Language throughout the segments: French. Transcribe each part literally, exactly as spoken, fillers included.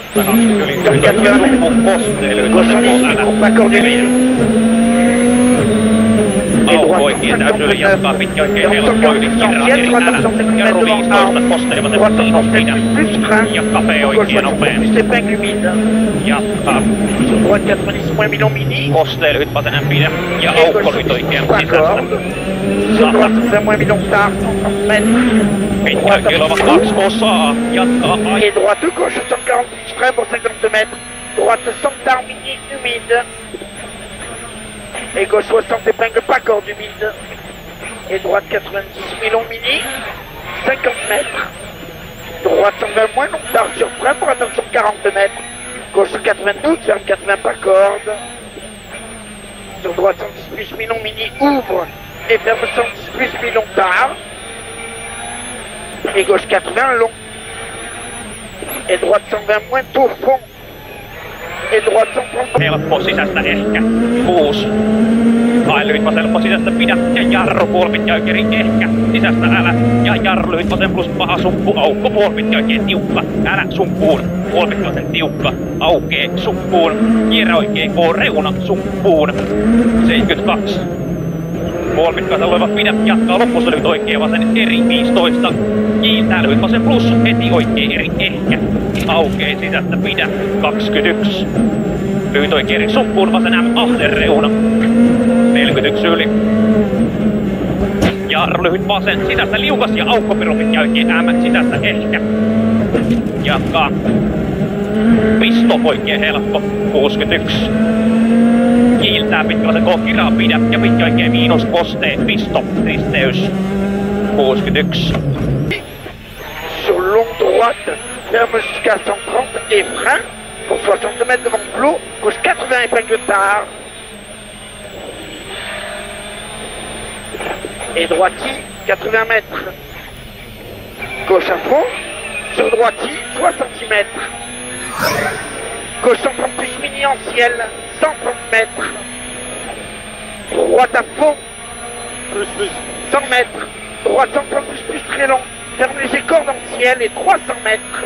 Poikien täytyy yli jatkaa pitkä oikein helppo yli Kiratin älä. Jarru viisitoista kostelevat sen pidä. Ja kapea oikein nopeasti. Jatkaa. Kostee lyhyt vasen pidä. Ja aukko lyhyt oikein sisästä. Sahat. Pitkä oikein ovat kaksi osaa. Jatkaa aikaa. Et droite gauche cent quarante-six frein pour cinquante mètres. Droite cent tard mini humide. Et gauche soixante épingle pas corde humide. Et droite quatre-vingt-dix milon mini. cinquante mètres. Droite cent vingt moins long tard sur frein pour atteindre cent quarante mètres. Gauche quatre-vingt-douze, ferme quatre-vingts pas corde. Sur droite cent dix plus milon mini ouvre. Et ferme cent dix plus milon tard. Et gauche quatre-vingts long. Et droite cent vingt moins tour fond. Et droite cent trente. Helppo sisästä ehkä. Kuusi. Ai lyhyt vasen helppo sisästä pidä. Ja jarru puolipitkä oikein ehkä. Sisästä älä. Ja jarru lyhyt vasen plus paha sumppu. Aukko puolipitkä oikein tiukka. Älä sumppuun. Puolipitkä vasen tiukka. Aukee sumppuun. Kierrä oikein K reuna sumppuun. seitsemänkymmentäkaksi. Puolipitkä oleva pidä. Jatkaa lopussa lyhyt oikein vasen eri viisitoista. Kiiltää lyhyt vasen plus. Heti oikein eri ehkä. Aukee sisästä pidä. kaksikymmentäyksi. Lyhyt oikein eri sumppuun vasen M ahden reuna. neljäkymmentäyksi yli. Jarru lyhyt vasen sisästä liukas ja aukko pirupitkä oikein M sisästä ehkä. Jatkaa. Pisto oikein helppo. kuusikymmentäyksi. Kiiltää pitkä vasen K kiraa pidä ja pitkä oikein miinus kostee. Pisto risteys. kuusikymmentäyksi. Sur longue droite, ferme jusqu'à cent trente et frein pour soixante mètres devant clos, gauche quatre-vingts épingle tard. Et droiti, quatre-vingts mètres. Gauche à fond, sur droiti, soixante mètres. Gauche cent trente plus mini en ciel, cent trente mètres. Droite à fond, plus plus, cent mètres. Droite cent trente plus plus très long. Ferme les cordes en ciel et trois cents mètres.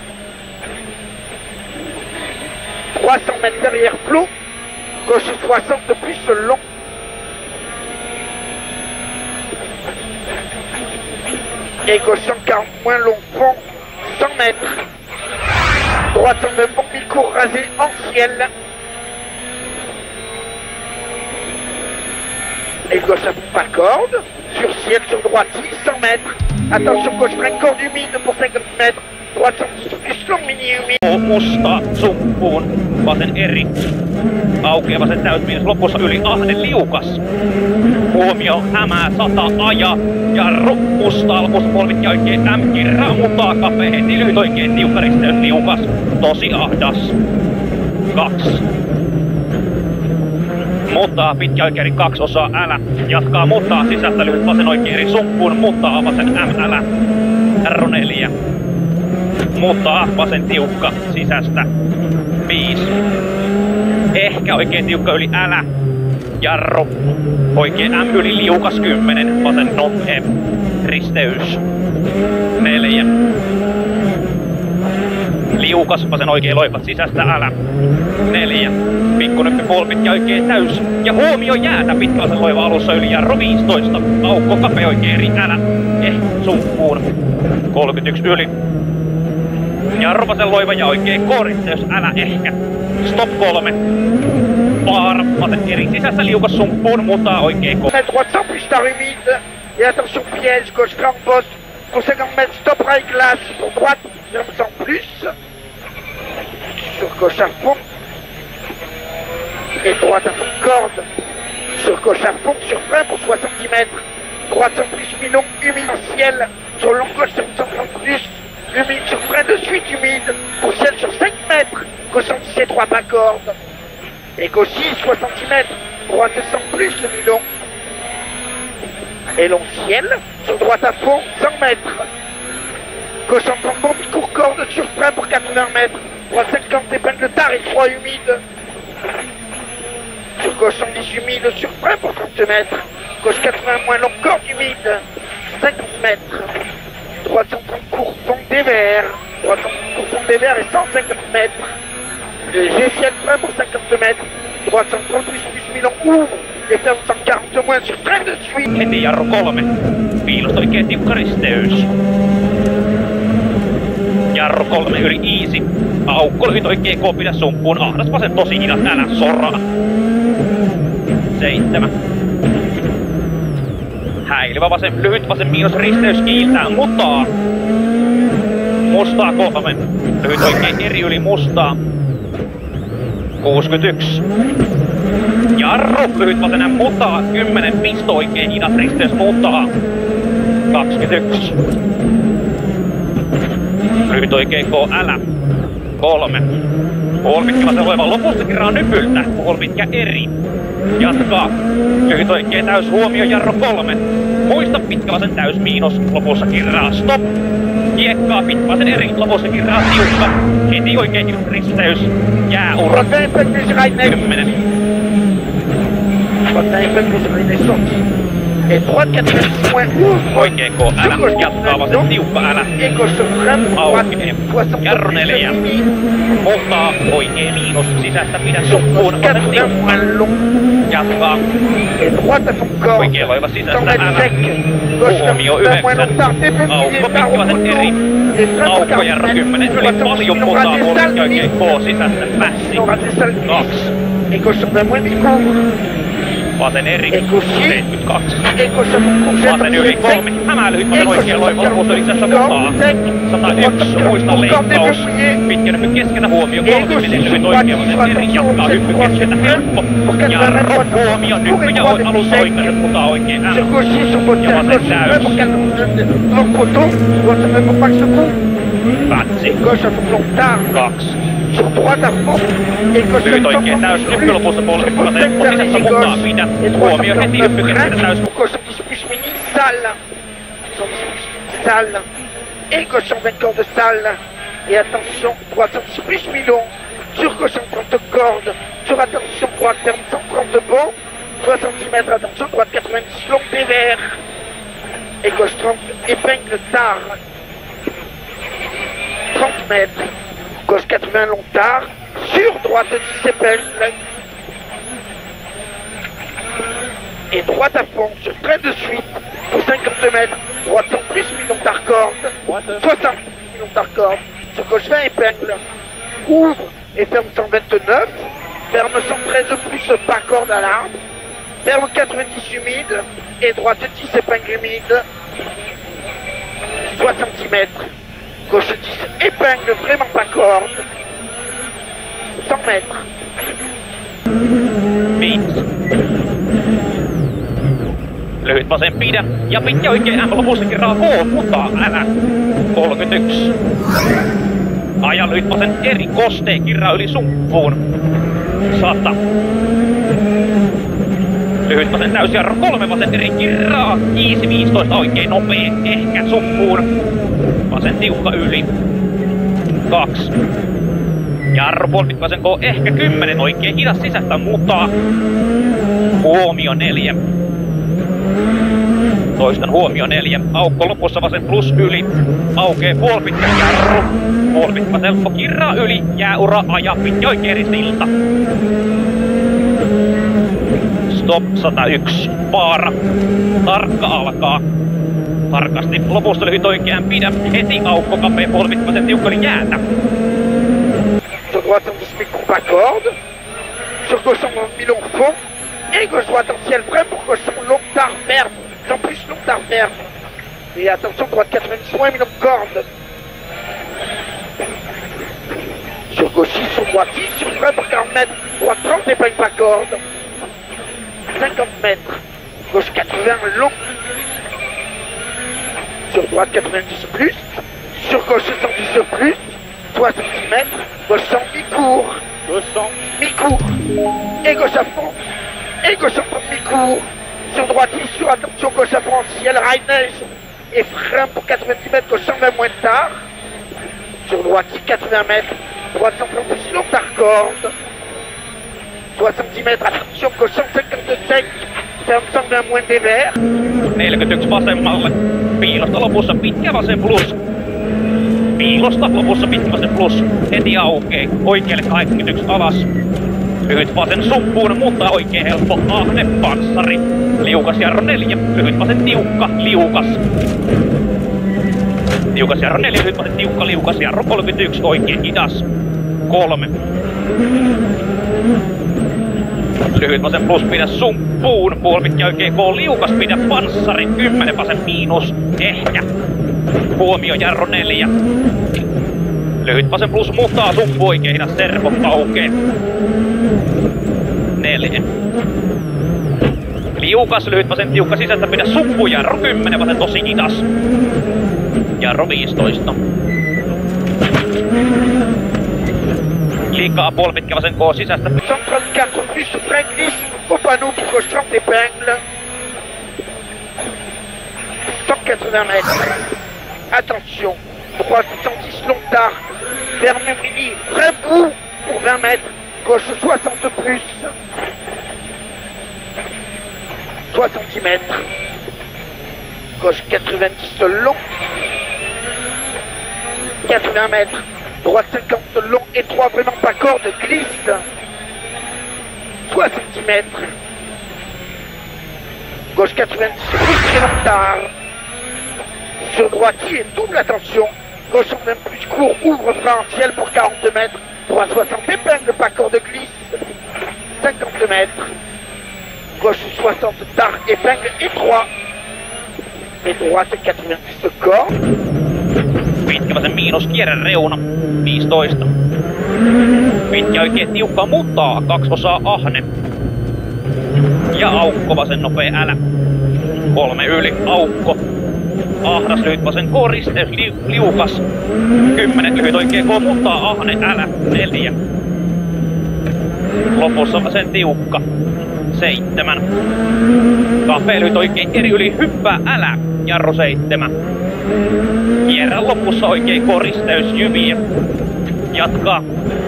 trois cents mètres derrière flot. Gauche soixante plus long. Et gauche cent quarante moins long fond. cent mètres. Droite cent vingt bon mi-cours rasé en ciel. Et gauche à pas corde. Sur ciel, sur droite, cent mètres. Attention, gauche, frein corde humide pour cinquante mètres. Droite, cent dix plus long, mini humide. Musta sumppuun. Vasen eri. Aukeaa vasen täysmiinus lopussa yli ahden liukas. Huomio, hämää sata aja. Jarru, musta alkuus polvit oikein M kirraa, mutaa kapea heti lyhyt oikein tiukka risteys liukas. Tosi ahdas. Kaksi. Muuttaa pitkä oikein kaksi osaa älä. Jatkaa muuttaa sisästä lyhyt vasen oikein sumppuun. Muuttaa vasen M älä. R neljä. Muuttaa vasen tiukka sisästä. viisi. Ehkä oikein tiukka yli älä. Jarru. Oikein M yli liukas kymmenen. Vasen no M. Risteys. neljä. Liukas vasen oikein loipat sisästä älä. neljä. Pikkunökky puolipitkä oikein täys. Ja huomio jäätä pitkä vasen loiva alussa yli jarru viisitoista. Aukko kapea oikein eri älä. Eh sumppuun. kolmekymmentäyksi yli. Jarru vasen loiva ja oikein koristeus älä ehkä. Stop kolme. Vaara vasen eri sisästä liukas sumppuun. Mutaa oikein ko. Droite cent plus tard humide. Et attention piège, gauche grand poste. Pour cinquante mètres, stop rail glace. Pour droite, ferme cent plus. Sur gauche à fond. Et droite à fond corde. Sur gauche à fond, sur frein pour soixante mètres. Droite cent plus milon, humide en ciel. Sur long gauche cent trente plus. Humide sur frein de suite humide. Pour ciel sur cinq mètres. Gauche cent dix et trois pas corde. Et gauche six, soixante mètres. Droite cent plus le milon. Et long ciel. Sur droite à fond, cent mètres. Gauche cent trente bon, court corde sur frein pour quatre-vingts mètres. Droite cinquante épingle tard et trois humide. Sur gauche cent dix humide sur frein pour trente mètres. Gauche quatre-vingts moins long corde humide. cinquante mètres. Droite cent trente court fond des verts. Droite cent trente court fond des verts et cent cinquante mètres. Le G ciel frein pour cinquante mètres. Droite cent trente-huit plus mille ouvre et ferme cent quarante moins sur train de suite. Heti jarru kolme. Piilosta oikein tiukka risteys. Jarru kolme yli easy. Aukko lyhyt oikein K, pidä sumppuun. Ahdas vasen tosi hidas, älä soraa. Seitsemän. Häilyvä vasen, lyhyt vasen miinus risteys kiiltää mutaa. Mustaa kolme. Lyhyt oikein eri yli mustaa. kuusikymmentäyksi. Jarru, lyhyt vasen mutaa. kymmenen, pisto oikein hidas risteys mutaa. kaksikymmentäyksi. Lyhyt oikein K, älä. kolme. Puolipitkä vasen oleva lopustakin raa nypyltä. Puolipitkä eri. Jatkaa. Lyhyt oikein täys huomio, jarru kolme. Muista pitkä vasen täys miinus. Lopussa kirraa stop. Kiekkaa pitkä vasen eri. Lopussa kirraa tiukka. Heti oikein risteys. Jääura. kymmenen. Et droite quatre-vingt-dix moins oikein K, älä. Jatkaa vasen tiukka, älä. Auki. Jarru neljä. Muuttaa oikein miinus. Sisästä pidä sumppuun. Vasen tiukka. Jatkaa. Oikein loiva sisästä, älä. Huomio yhdeksän. Aukko pitkä vasen eri. Aukko jarru kymmenen. Yli paljon mutaa. Puolesta oikein K, sisästä pässi. Kaksi. Vasen eri, seitsemänkymmentäkaksi. Vasen yli kolme. Hämää lyhyt vasen oikein loiva. Lopussa yhdessä mutaa. sata yksi. Muista leikkaus. Pitkä hyppy keskeltä huomio. kolmekymmentä lyhyt oikein vasen eri. Jatkaa hyppy keskeltä helppo. Jarro huomio. Nyppy ja alussa oikein mutaa oikein älä. Ja vasen täys. Katsi. Kaksi. Lyhyt oikein täys, nyppy lopussa puolesta vasen, sisässä mukaan pidä. Huomio heti hyppy keskeltä täys. Salle. Salle. Et gauche cent vingt cordes de salle. Et attention, droite cent dix plus milon. Sur gauche cent trente cordes. Sur attention, droite ferme cent trente bon. soixante-dix mètres, attention, droite quatre-vingt-dix long des verts. Et gauche trente, épingle tard. trente mètres. Gauche quatre-vingts long tard. Sur droite dix épingle. Et droite à fond sur train de suite pour cinquante mètres. Droite cent plus millions tard corde. soixante millions tard corde. Sur gauche vingt épingles. Ouvre et ferme cent vingt-neuf. Ferme cent treize plus pas corde à l'arbre. Ferme quatre-vingt-dix humide. Et droite dix épingles humides. soixante-dix mètres. Gauche dix épingles vraiment pas corde. cent mètres. viisi. Lyhyt vasen pidä ja pitkä oikein M lopussa kirraa K, mutaa älä. kolmekymmentäyksi. Aja lyhyt vasen eri kostee kirraa yli sumppuun. sata. Lyhyt vasen täysjarru kolme vasen eri kirraa. viisi viisitoista oikein nopee, ehkä sumppuun. Vasen tiukka yli. kaksi. Jarru puolipit vasen K, ehkä kymmenen oikein hidas sisästä mutaa. Huomio neljä. Toistan huomio neljä. Aukko lopussa vasen plus yli. Aukee puolipitkä jarru. Puolipitkä helppo kirraa yli. Jääura aja pitkä oikein ristilta. Stop sata yksi. Vaara. Tarkka alkaa. Tarkasti lopusta lyhyt oikean pidä. Heti aukko kapea puolipitkä vasen tiukkeli jäätä. Sur droite on dix micro pas corde. Sur gauche on milon fond. Et gauche droite en ciel vrai pour gauche on long tard ferme. Sans plus long tard ferme. Et attention droite quatre-vingt-dix moins milon corde. Sur gauche six, sur droite dix, sur frein pour quarante mètres. Droite trente épingle pas corde. cinquante mètres. Gauche quatre-vingts long. Sur droite quatre-vingt-dix plus. Sur gauche cent dix plus. soixante-dix mètres. Gauche cent mi-court. deux cents. Mi-court. Et gauche à fond. Et gauche à fond mi-court. Sur droite dix, sur attention gauche à fond ciel, rail neige. Et frein pour quatre-vingt-dix mètres, gauche cent vingt moins tard. Sur droite dix, quatre-vingts mètres. Droite cent trente-six long tard corde. soixante-dix mètres, attention gauche cent cinquante-cinq. Ferme cent vingt moins des verts. neljäkymmentäyksi vasemmalle. Piilosta lopussa pitkä vasen plus. Piilosta lopussa pitkä vasen plus. Heti aukee. Oikealle kahdeksankymmentäyksi alas. Lyhyt vasen sumppuun, mutta oikein helppo. Ahne panssari. Liukas jarro neljä. Lyhyt vasen tiukka. Liukas. Liukas jarro neljä. Lyhyt vasen tiukka. Liukas jarro kolmekymmentäyksi. Oikein hidas. Kolme. Lyhyt vasen plus pidä sumppuun. Puolipitkä oikein K. Liukas pidä panssari. Kymmenen vasen miinus. Ehkä. Huomio jarro neljä. Lyhyt vasen plus muuttaa sumppu oikein hidas. Servo aukee. Neljä. Liukas lyhyt vasen tiukka sisästä pidä sumppu. Jarro kymmenen vasen tosi hidas. Jarro viisitoista. Liikaa puolipitkä vasen K sisästä. cent trente-quatre plus frein glisse au panneau pour gauche trente épingles. cent quatre-vingts mètres. Attention, droite cent dix long tard. Vers Mumini, vrai bout pour vingt mètres. Gauche soixante plus. soixante mètres. Gauche quatre-vingt-dix long. quatre-vingts mètres. Droite cinquante long, étroit, vraiment pas corde, glisse. soixante mètres. Gauche quatre-vingt-dix, plus très long tard. Sur droitier, double attention. Gauche cent vingt plus court, ouvre frein en ciel pour quarante mètres. Droite soixante, épingle, pas corde, glisse. cinquante mètres. Gauche soixante, tard, épingle, étroit. Et droite quatre-vingt-dix, corde. Pitkä vasen miinus kierre reuna. viisitoista. Pitkä oikein tiukka mutaa. Kaksi osaa ahne. Ja aukko vasen nopea älä. Kolme yli aukko. Ahdas lyhyt vasen K risteys li, liukas. Kymmenen lyhyt oikein K mutaa ahne älä. Neljä. Lopussa vasen tiukka. Seitsemän. Kapea lyhyt oikein eri yli hyppää älä. Jarru seitsemän. Kierrän lopussa oikein koristeys jyviä. Jatkaa.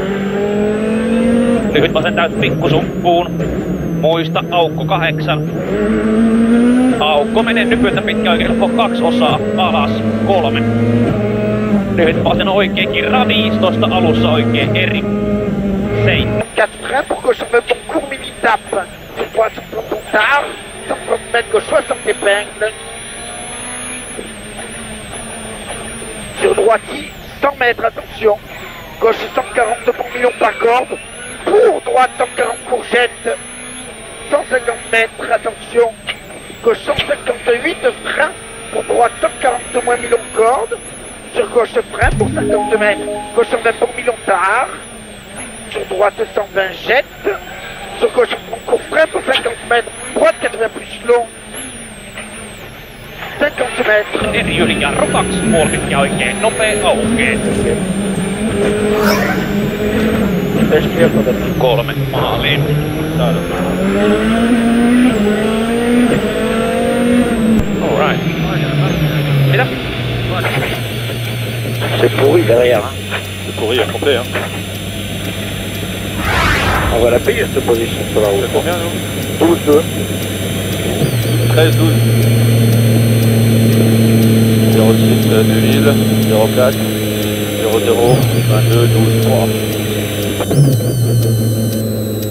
Lyhyt vasen täys pikkusumppuun. Muista aukko kahdeksan. Aukko menee nypyltä pitkä oikein helppo kaksi osaa alas. Kolme. Lyhyt vasen oikein kirraa viisitoista alussa oikein eri. Seitsemän. quatre freins pour gauche cent vingt pour court mini tape. Sur droite cent trente pour tard. cent trente mètres gauche soixante épingles. Sur droitier, cent mètres, attention. Gauche cent quarante pour million par corde. Pour droite cent quarante pour jette. cent cinquante mètres, attention. Gauche cent cinquante-huit, frein. Pour droite cent quarante moins million corde. Sur gauche frein pour cinquante mètres. Gauche cent vingt pour million tard. Sur droite cent vingt jette. Sur gauche court frein pour cinquante mètres. Droite quatre-vingts plus long. cinquante mètres. Eri yli jarru kaksi. Puolipitkä oikein nopea aukee. Kolme maaliin. Alright. Mitä? C'est pourri derrière. Hein. C'est pourri à compter. Hein. On va la payer cette position sur la route. C'est combien nous douze deux. treize douze. zéro six deux mille, zéro quatre, zéro zéro, vingt-deux douze trois.